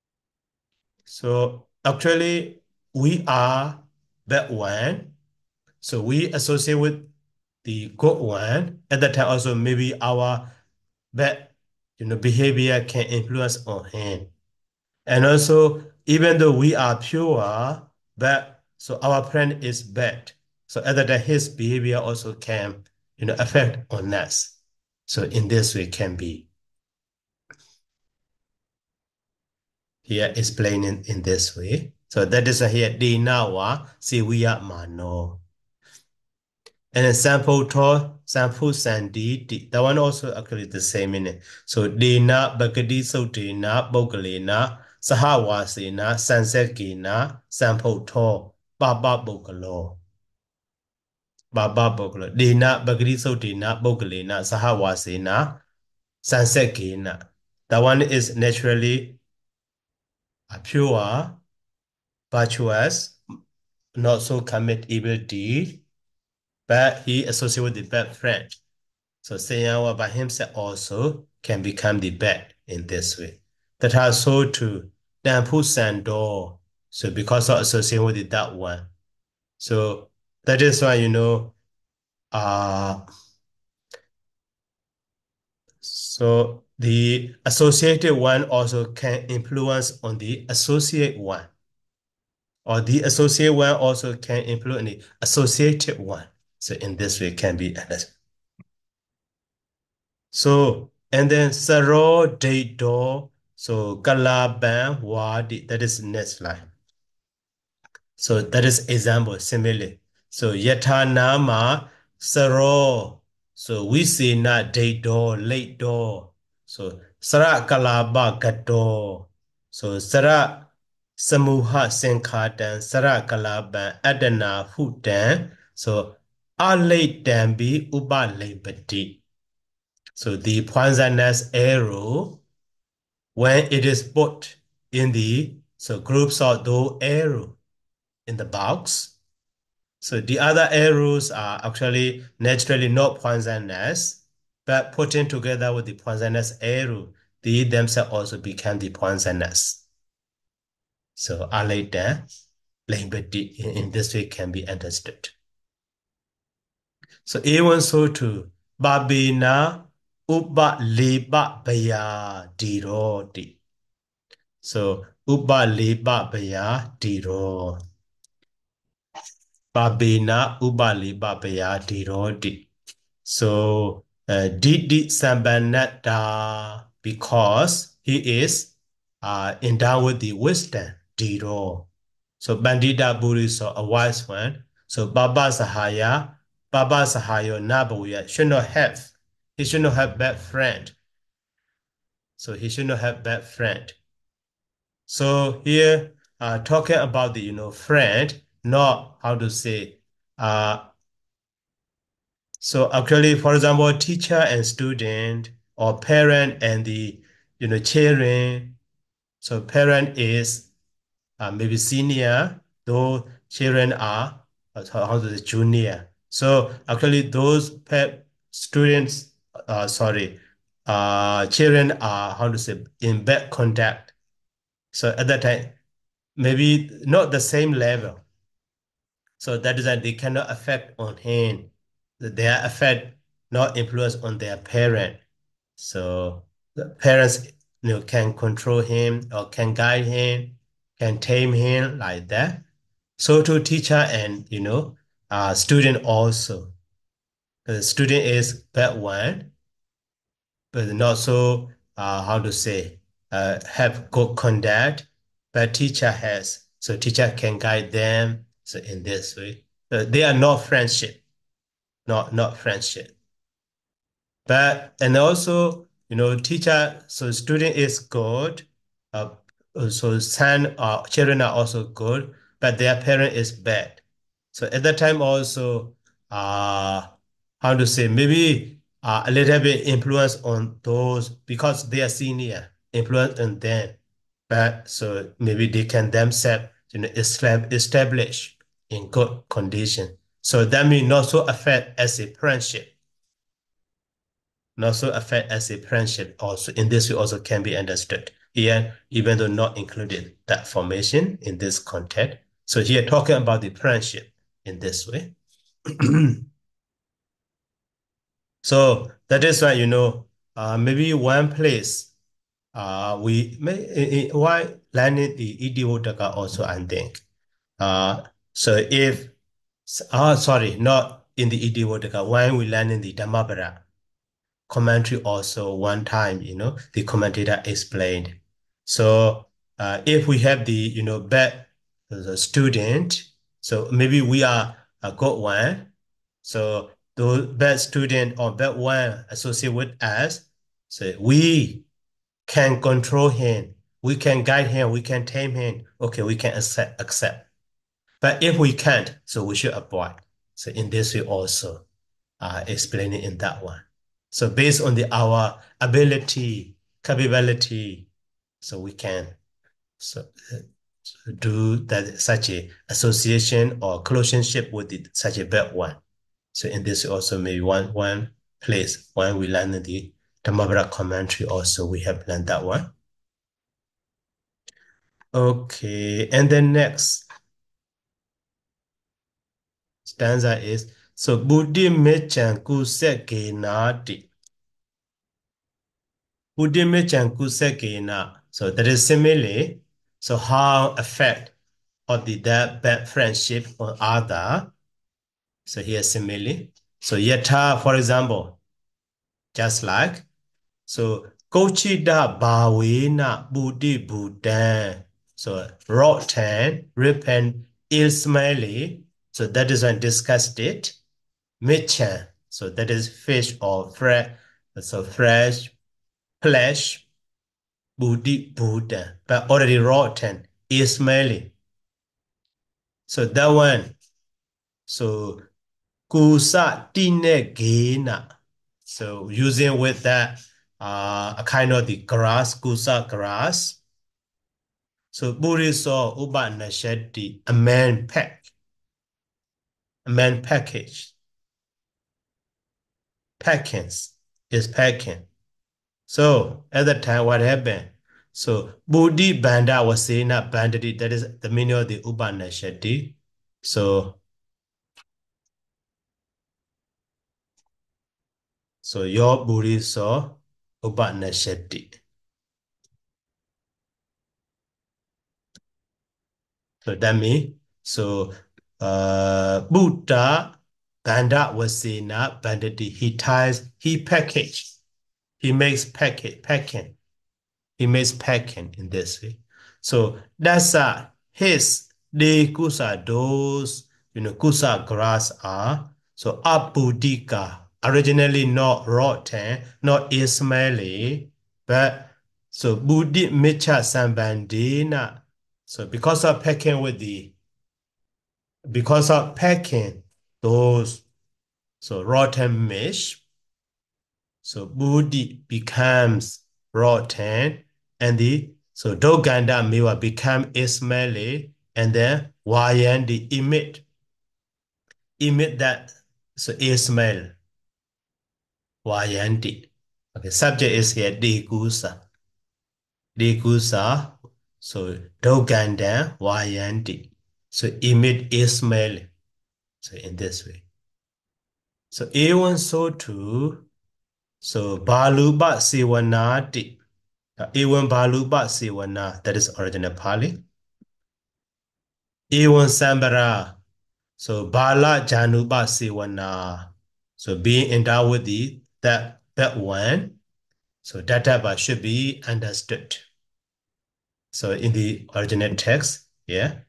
So actually, we are bad one. So we associate with the good one. At that time, also maybe our bad, behavior can influence on him. And also, even though we are pure, but so our friend is bad. So at that time, his behavior also can, affect on us. So in this way can be here explaining in this way. So that is here dinawa siwiya mano. And then sample to sample sandi that one also actually the same in it. So dina bagadi so dina bogalina sahawasina sansekina sample to baba bogalo. Baba bogalo. Dina bagadi so dina bogalina sahawasina sansekina. That one is naturally pure, virtuous, not so commit evil deed, but he associated with the bad friend. So Senyawa by himself also can become the bad in this way. That has so to Dampu Sando. So because of associating with that one. So that is why, so the associated one also can influence on the associate one. Or the associate one also can influence the associated one. So in this way can be understood. So, and then Saro Dado, so Kalaban Wadi, that is next line. So that is example, similarly. So Yatanama Saro, so we see na Dado, late door. So Sara Kalaba Gato, so Sara Samuha Senkatan, Sara Kalaban Adana Hutan, so A late Dambi Uba Labati. So the poisonous arrow, when it is put in the groups of those arrow in the box, so the other arrows are actually naturally not poisonous, but putting together with the poisonous arrow, they themselves also become the poisonous. So later, language in this way can be understood. So even so too, Babina Uba Liba Baya Diroti. So Uba Liba Baya Diro. Babina Uba Liba Baya Diroti. So Didi Sambanata, because he is endowed with the wisdom, Diro. So Bandita Buri, so a wise one. So Baba Sahayo Nabuya should not have. He should not have bad friend. So he should not have bad friend. So here, talking about the friend, not how to say. So actually, for example, teacher and student, or parent and the children. So parent is maybe senior, though children are how to say junior. So actually, those students, children are how to say in bad contact. So at that time, maybe not the same level. So that is that they cannot affect on him. Their effect not influence on their parent. So the parents can control him or can guide him, can tame him like that. So to teacher and student also. The student is bad one, but not so how to say have good conduct, but teacher has. So teacher can guide them. So in this way, they are not friendship, not friendship. But and also, teacher, so student is good. Uh, so son children are also good, but their parent is bad. So at that time also, how to say, maybe a little bit influence on those because they are senior, influence on them. But so maybe they can themselves, establish in good condition. So that may not so affect as a friendship, not so affect as a friendship also in this way also can be understood. here, even though not included that formation in this context. So here talking about the friendship in this way. So that is why, maybe one place we may why learning the Idiotaka also, I think. So if sorry, not in the Idiotaka, when we learn in the Dhammapara commentary also one time, the commentator explained. So if we have the, bad the student, so maybe we are a good one. So the bad student or bad one associate with us, so we can control him, we can guide him, we can tame him. Okay, we can accept. But if we can't, so we should avoid. So in this way also explain it in that one. So based on our ability, capability, so we can so do that such a association or relationship with such a bad one. So in this also maybe one place when we learn the Dhammapara commentary also we have learned that one. Okay, and then next stanza is so Buddhi mechan kuseke nati. Buddhi mechan kuseke na. So that is similarly. So how affect of the that bad friendship on other. So here similarly. So yata, for example, just like so Kochida Bawina Buddhi Buddha. So rotten, repent, ill smelly. So that is when discussed it. Michan. So that is fish or fresh. So fresh, flesh, Buddhi Buddha. But already rotten, ill smelly. So that one. So Kusa Tine Gena. So using with that a kind of the grass, Kusa grass. So Buddhi saw Uba Nasheti, a man package. Packings is packing. So at that time, what happened? So Buddhi Banda was saying that bandit, that is the meaning of the Uba Nasheti. So your Buddhi saw Uba Nasheti. So that means, so Buddha Banda was saying that bandit, he package, he makes packing. He makes packing in this way. So that's his the kusa those kusa grass are so apudika originally not rotten, not smelly, but so buddhi micha sambandina. So because of packing those so rotten mesh, so Buddhi becomes rotten, and the so Doganda Miwa become smelly, and then Wayandi emit that so smell Wayandi. Okay, subject is here Digusa. Digusa, so Doganda Wayandi. So emit smell. So in this way. So A1 so too. So Baluba Siwanati. A1 Baluba Siwana, that is original Pali. A1 Sambara. So Bala Januba Siwana. So being endowed with that one. So that type should be understood. So in the original text, yeah.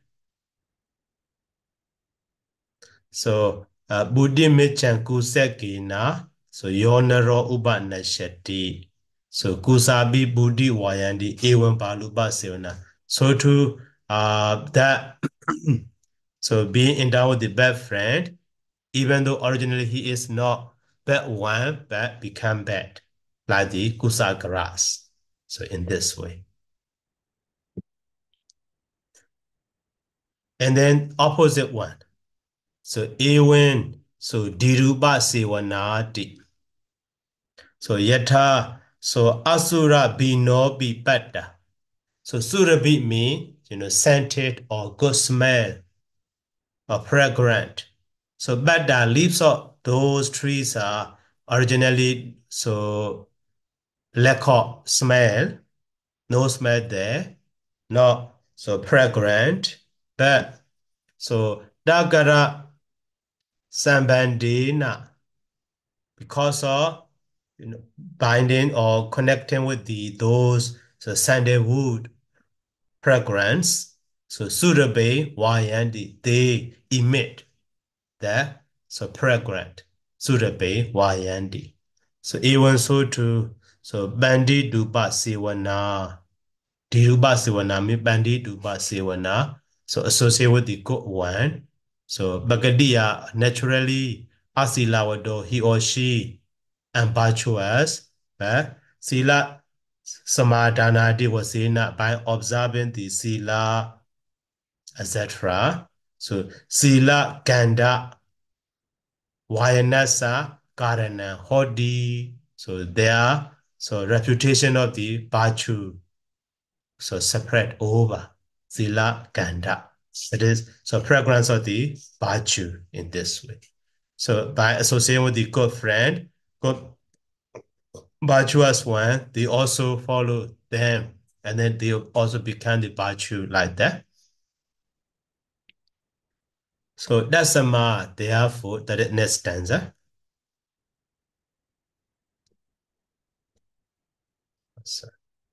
So Buddhi Mechan Kusekina. So Yonaro Uba Nashati. So Kusabi Buddhi Wayandi A1 Baluba Siwana. So to that so being endowed with the bad friend, even though originally he is not bad one, but become bad, like the Kusa grass. So in this way. And then opposite one. So Ewen, so Diruba Sewanati. So Yata, so Asura Bino Bipata. So Surabhi mean, scented or good smell or fragrant. So but the leaves of those trees are originally so lack of smell, no smell there, not so fragrant, but so Dagara Sambandina because of binding or connecting with those so sandalwood fragrance. So Surabe Wayandi they emit that so fragrant Surabe Wayandi. So even so too so Bandi Duba Siwana Diruba Siwana mi Bandi Duba Siwana so associated with the good one. So Bagadia naturally Asilawado he or she and virtuous, Sila Samadhana Devasena by observing the Sila, etc. So Sila Ganda Vayanasa Karana Hodi. So there, so reputation of the virtue, so separate over Sila Ganda. It is so fragrance of the virtue in this way. So by associating with the good friend, good virtuous one, they also follow them, and then they also become the virtue like that. So that's a ma, therefore, that is next stanza. So,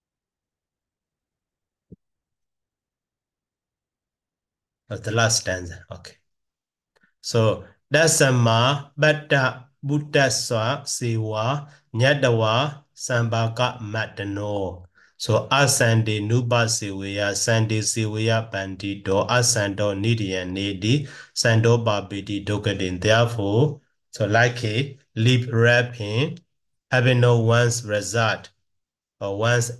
that's the last stanza. Okay. So that's a ma, bata buddhaswa sewa nyadawa sambaka matano. So asande nuba seweya sande seweya bandito asando nidian nidi sando babidi dogadin. Therefore, so like a lip wrapping, having no one's result or one's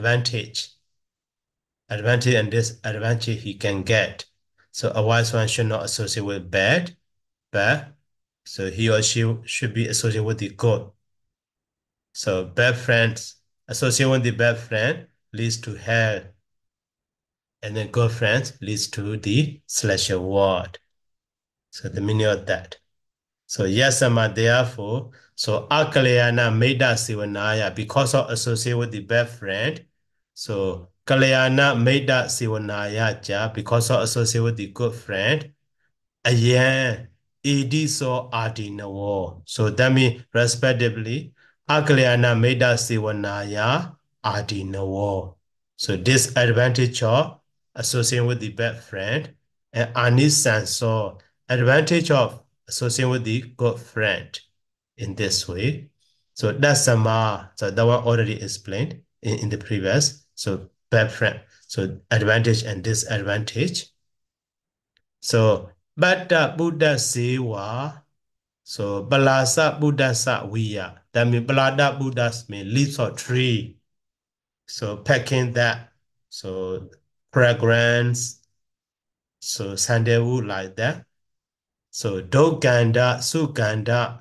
advantage and disadvantage he can get. So a wise one should not associate with bad. So he or she should be associated with the good. So bad friends, associating with the bad friend leads to hell. And then good friends leads to the slash award. So the meaning of that. So yasama therefore, so akalayana meda sivanaya because of associate with the bad friend. So kalayana meda sivanaya ja because of associate with the good friend. Ayan, ediso adinawo. So that means respectively, akalayana meda sivanaya adinawo. So this advantage of associating with the bad friend and anisanso advantage of associating with the good friend in this way. So that's sama. So that one already explained in the previous. So bad friend. So advantage and disadvantage. So Bhatta Buddha Sewa. So Balasa Buddha Sawiya. That means Balada Buddhas mean leaves of tree. So packing that. So fragrance. So sandalwood like that. So Doganda, Suganda.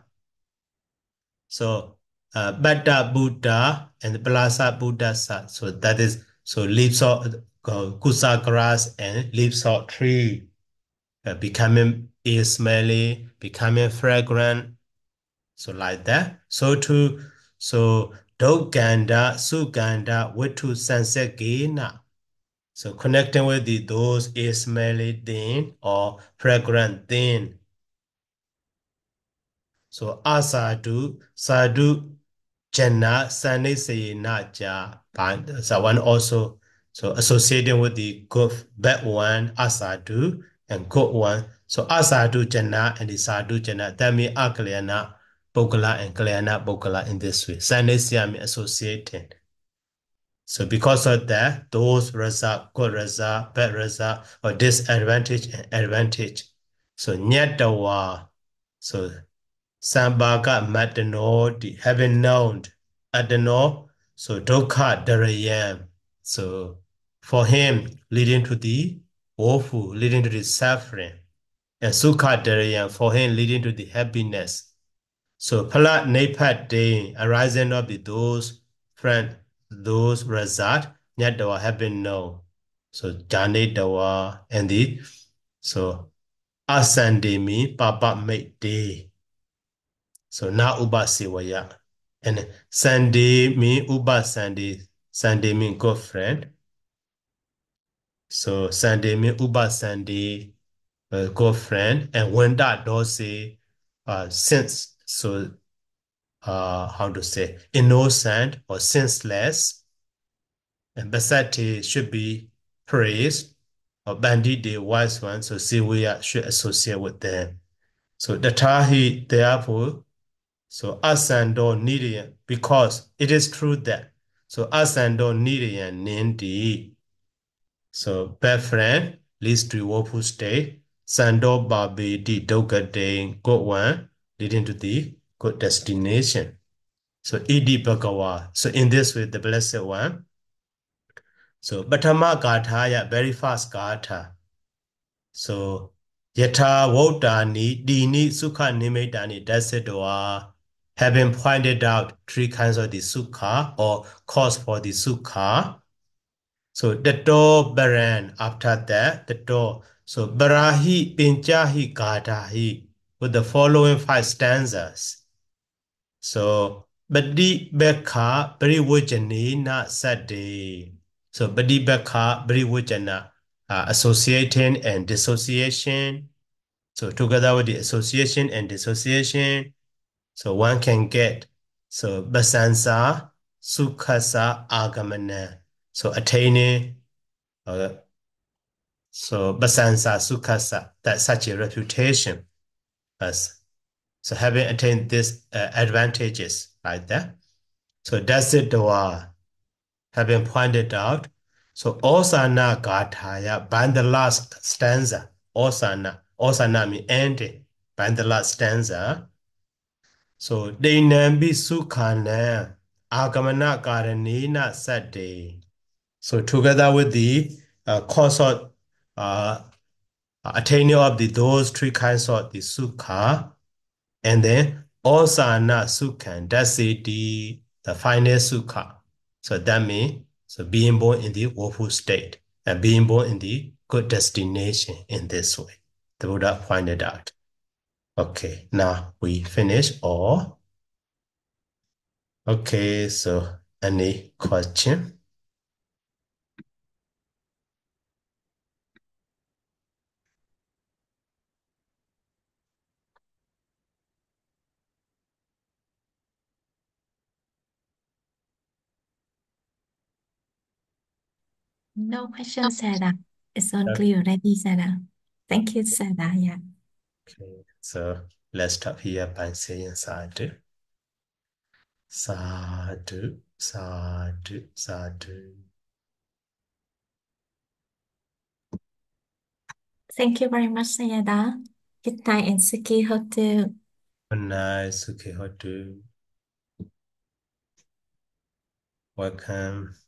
So Bhatta Buddha and Balasa Buddha. So that is so leaves of kusa grass and leaves of tree. Becoming smelly, becoming fragrant, so like that. So Doganda, Suganda, Witu Sansegina. So connecting with those smelly thing or fragrant thing. So Asadu, Sadu, Jana, Sanisayina, Ja, so one also so associating with the good bad one, Asadu, and good one. So Asadu Jana and the Sadu Jana, that means Akalyana, Bogala, and Kalyana Bogala in this way. Sanisya associated. So because of that, those result, good result, bad result, or disadvantage and advantage. So Nyatawa, so Sambhaka Matano, having known Adano, so Dokha Darayam. So for him, leading to the woeful, leading to the suffering. And Sukha Darayam, for him, leading to the happiness. So Pala Nepat Day, arising of those friend, those result, Nyadawa have been known. So Jane Dawa and the so Asande mean Papa make day. So now Uba Siwaya. And Sunday mean Uba Sunday. Sunday mean girlfriend. So Sunday mean Uba Sunday girlfriend. And when that does say since so how to say innocent or senseless, and Basati should be praised or bandit the wise one, so see we should associate with them. So the Tahi therefore, so us and don't need it because it is true that so us and don't need it and Nindi. So bad friend leads to woeful state. Sando Babi di Doga Day good one leading to the good destination. So Idi Bhagawa. So in this way, the blessed one. So Batama Gatha, yeah, very fast Gatha. So Yata Wotani, Dini Sukha Nimedani, that's it. Having pointed out three kinds of the Sukha or cause for the Sukha. So the door Baran after that, the door. So Barahi Pinchahi Gatahi with the following five stanzas. So Badi Bekha Bariwajani na Sade. So Badi Bekha Bariwajana associating and dissociation. So together with the association and dissociation, so one can get so Basansa Sukhasa Agamana. So attaining uh, so Basansa Sukhasa, that's such a reputation as so having attained these advantages like that. So that's it, having pointed out. So Osana Gathaya, by the last stanza, Osana means ending, by the last stanza. So Dainambi Sukhana, Agamana Karanina Sade. So together with the consort attaining of those three kinds of the Sukha, and then Osana Sukha, that's the final Sukha. So that means so being born in the woeful state and being born in the good destination in this way. The Buddha pointed out. Okay, now we finish all. Okay, so any question? No question, Sarah. It's all clear already, Sarah. Thank you, Sarah. Yeah. Okay, so let's stop here by saying sadhu, sadhu, sadhu, sadhu. Thank you very much, Sayada. Good night and Suki Hotel. Good night, Sukhihotu. Welcome.